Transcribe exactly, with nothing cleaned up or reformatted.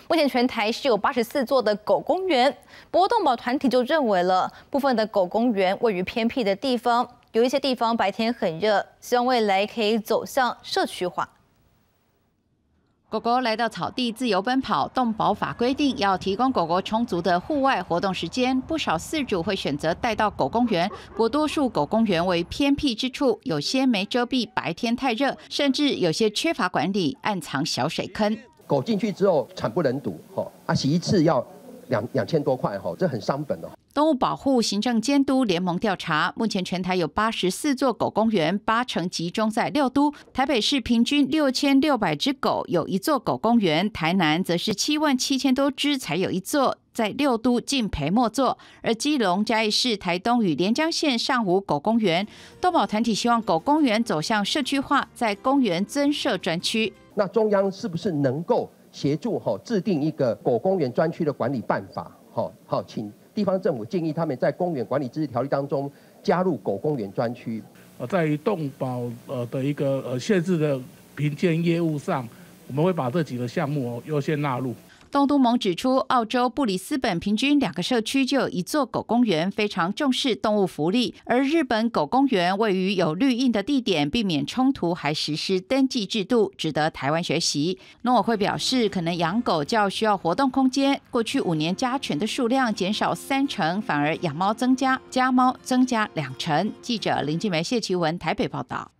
目前全台是有八十四座的狗公园，不过动保团体就认为了，部分的狗公园位于偏僻的地方，有一些地方白天很热，希望未来可以走向社区化。 狗狗来到草地自由奔跑，动保法规定要提供狗狗充足的户外活动时间。不少饲主会选择带到狗公园，不过多数狗公园为偏僻之处，有些没遮蔽，白天太热，甚至有些缺乏管理，暗藏小水坑。 狗进去之后惨不忍睹，哈啊，洗一次要两两千多块，哈，这很伤本哦。 动物保护行政监督联盟调查，目前全台有八十四座狗公园，八成集中在六都。台北市平均六千六百只狗有一座狗公园，台南则是七万七千多只才有一座，在六都近陪莫座。而基隆、嘉义市、台东与连江县尚无狗公园。动保团体希望狗公园走向社区化，在公园增设专区。 那中央是不是能够协助哈制定一个狗公园专区的管理办法？好好，请。 地方政府建议他们在公园管理自治条例当中加入狗公园专区。 呃，在于动保呃的一个呃限制的评鉴业务上，我们会把这几个项目哦优先纳入。 动都盟指出，澳洲布里斯本平均两个社区就有一座狗公园，非常重视动物福利。而日本狗公园位于有绿荫的地点，避免冲突，还实施登记制度，值得台湾学习。农委会表示，可能养狗较需要活动空间。过去五年家犬的数量减少三成，反而养猫增加，家猫增加两成。记者林静梅、谢其文台北报道。